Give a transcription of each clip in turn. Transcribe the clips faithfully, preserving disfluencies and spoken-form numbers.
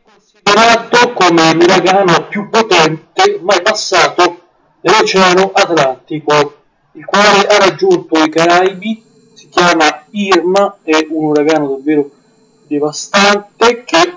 considerato come l'uragano più potente mai passato nell'Oceano Atlantico, il quale ha raggiunto i Caraibi. Si chiama Irma, è un uragano davvero devastante che,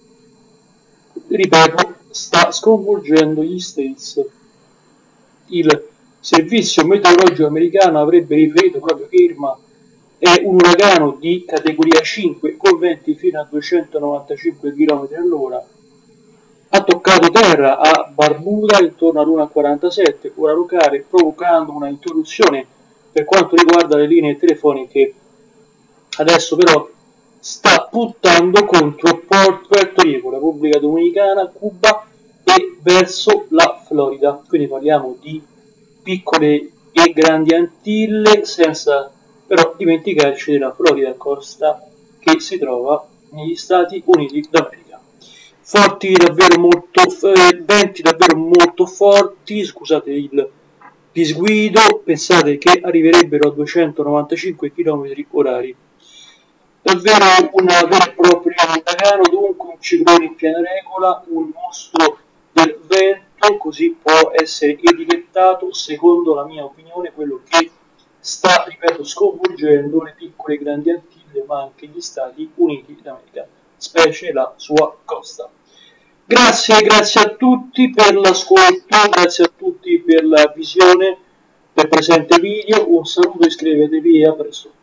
ripeto, sta sconvolgendo gli States. Il servizio meteorologico americano avrebbe riferito proprio che Irma è un uragano di categoria cinque con venti fino a duecentonovantacinque chilometri all'ora. Ha toccato terra a Barbuda intorno all'una e quarantasette ora locale, provocando una interruzione per quanto riguarda le linee telefoniche. Adesso però sta puntando contro Puerto Rico, Repubblica Dominicana, Cuba e verso la Florida. Quindi parliamo di piccole e grandi Antille, senza però dimenticarci della Florida Costa che si trova negli Stati Uniti d'America. Forti davvero molto, eh, venti davvero molto forti, scusate il disguido, pensate che arriverebbero a duecentonovantacinque chilometri orari. Davvero un vero e proprio uragano, dunque un ciclone in piena regola, un mostro del vento, così può essere etichettato, secondo la mia opinione, quello che sta, ripeto, sconvolgendo le piccole e grandi Antille, ma anche gli Stati Uniti d'America, specie la sua costa. Grazie, grazie a tutti per l'ascolto, grazie a tutti per la visione del presente video, un saluto, iscrivetevi e a presto.